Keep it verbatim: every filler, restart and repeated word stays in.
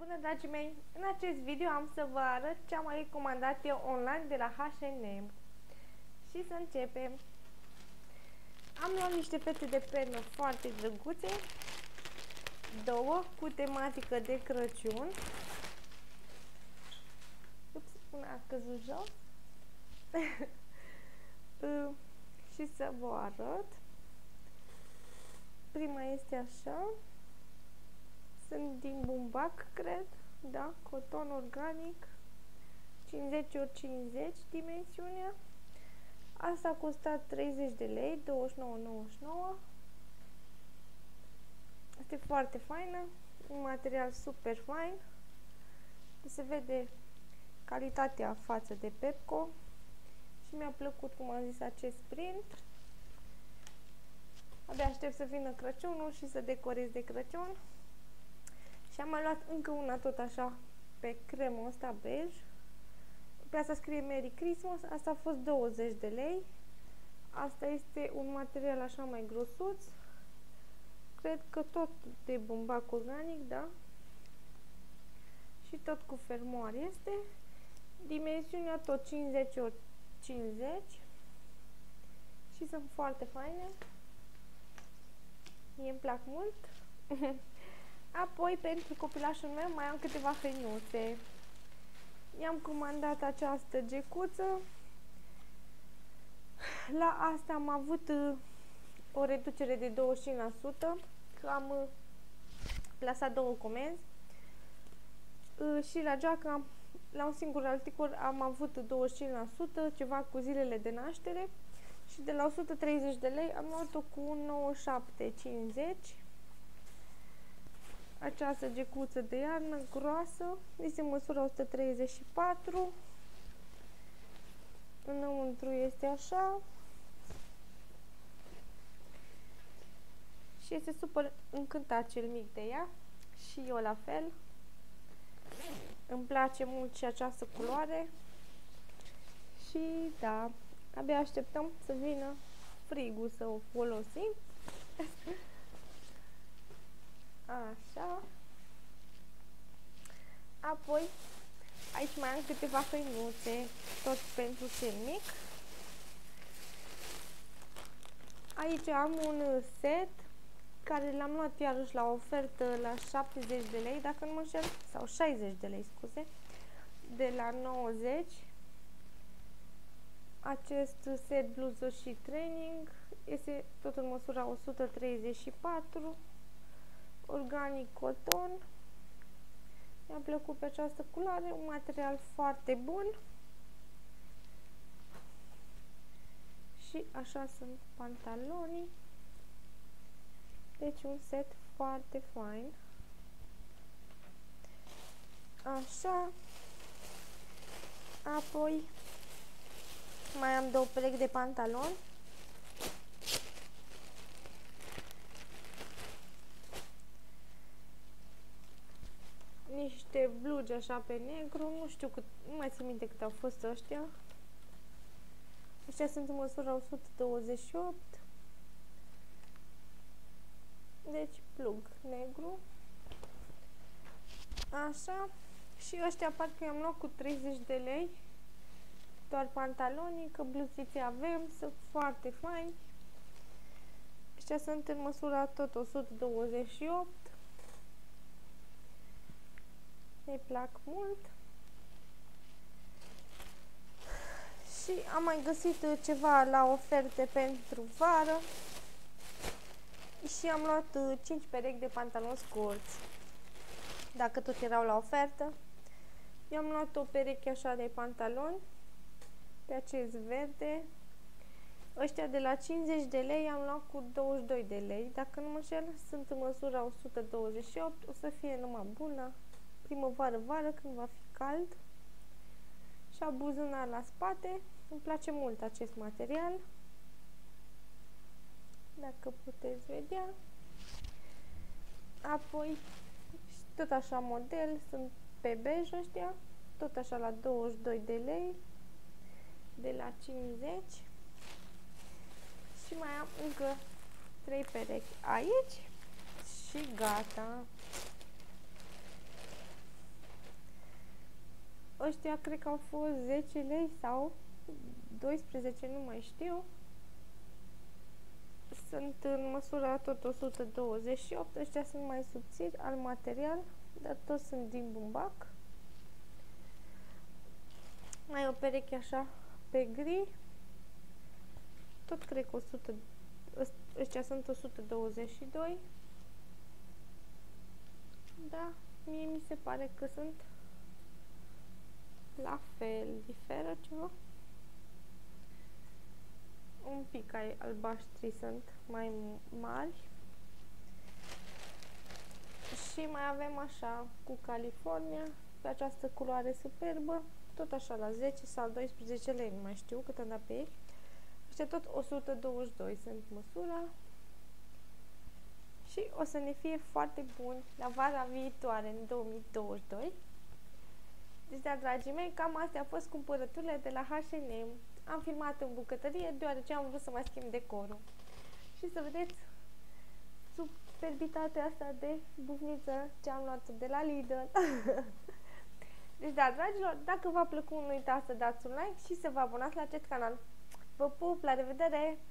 Bună, dragii mei! În acest video am să vă arăt ce am mai comandat eu online de la H and M. Și să începem. Am luat niște fete de pernă foarte drăguțe, două cu tematică de Crăciun. Ups, una a căzut jos. Și să vă arăt. Prima este așa. Sunt din bumbac, cred, da, coton organic, cincizeci ori cincizeci dimensiunea. Asta a costat treizeci de lei, douăzeci și nouă nouăzeci și nouă. Este foarte faină, un material super fain. Se vede calitatea față de Pepco și mi-a plăcut, cum am zis, acest print. Abia aștept să vină Crăciunul și să decorez de Crăciun. Și am mai luat încă una tot așa pe cremul ăsta bej. Pe asta scrie Merry Christmas. Asta a fost douăzeci de lei. Asta este un material așa mai grosuț. Cred că tot de bumbac organic, da? Și tot cu fermoar este. Dimensiunea tot cincizeci ori cincizeci. Și sunt foarte faine. Mie îmi plac mult. Apoi, pentru copilașul meu, mai am câteva hăinuțe. I-am comandat această gecuță. La asta am avut uh, o reducere de douăzeci și cinci la sută, că am uh, plasat două comenzi. Uh, și la geacă, la un singur articol, am avut douăzeci și cinci la sută, ceva cu zilele de naștere. Și de la o sută treizeci de lei am luat-o cu nouăzeci și șapte cincizeci. Această gecuță de iarnă groasă este măsura o sută treizeci și patru. Înăuntru este așa. Și este super încântat cel mic de ea. Și eu la fel. Îmi place mult și această culoare. Și da, abia așteptăm să vină frigul să o folosim. Așa. Apoi, aici mai am câteva hăinuțe, tot pentru cel mic. Aici am un set care l-am luat iarăși la ofertă la șaptezeci de lei, dacă nu mă înșel, sau șaizeci de lei, scuze, de la nouăzeci. Acest set bluză și training este tot în măsura o sută treizeci și patru. Organic coton. Mi-a plăcut pe această culoare, un material foarte bun. Și așa sunt pantalonii. Deci un set foarte fain. Așa. Apoi mai am două perechi de pantaloni. Niște blugi așa pe negru, nu știu cât, nu mai țin minte cât au fost ăștia. Ăștia sunt în măsura o sută douăzeci și opt. Deci plug negru. Așa. Și ăștia parcă i-am luat cu treizeci de lei. Doar pantalonii, că bluzițe avem, sunt foarte faini. Ăștia sunt în măsura tot o sută douăzeci și opt. Îi plac mult. Și am mai găsit ceva la oferte pentru vară. Și am luat cinci perechi de pantaloni scurți. Dacă tot erau la ofertă. Eu am luat o pereche așa de pantaloni. Pe acest verde. Ăștia de la cincizeci de lei am luat cu douăzeci și doi de lei. Dacă nu mă înșel, sunt în măsura o sută douăzeci și opt. O să fie numai bună. Primăvară-vară, când va fi cald. Și a buzunar la spate. Îmi place mult acest material. Dacă puteți vedea. Apoi, tot așa model, sunt pe bej ăștia. Tot așa la douăzeci și doi de lei. De la cincizeci. Și mai am încă trei perechi aici. Și gata. ăștia cred că au fost zece lei sau doisprezece, nu mai știu. Sunt în măsura tot o sută douăzeci și opt, ăștia sunt mai subțiri al material, dar toți sunt din bumbac. Mai o pereche așa pe gri, tot cred că o sută, ăștia sunt o sută douăzeci și doi. Da, mie mi se pare că sunt la fel, diferă ceva. Un pic ai albaștri sunt mai mari. Și mai avem așa cu California, pe această culoare superbă, tot așa la zece sau doisprezece lei, nu mai știu cât am dat pe ei. Ăștia tot o sută douăzeci și doi sunt măsura. Și o să ne fie foarte bun la vara viitoare, în două mii douăzeci și doi. Deci, da, dragii mei, cam astea au fost cumpărăturile de la H and M. Am filmat în bucătărie, deoarece am vrut să mai schimb decorul. Și să vedeți superbitatea asta de bufniță ce am luat de la Lidl. Deci, da, dragilor, dacă v-a plăcut, nu uitați să dați un like și să vă abonați la acest canal. Vă pup, la revedere!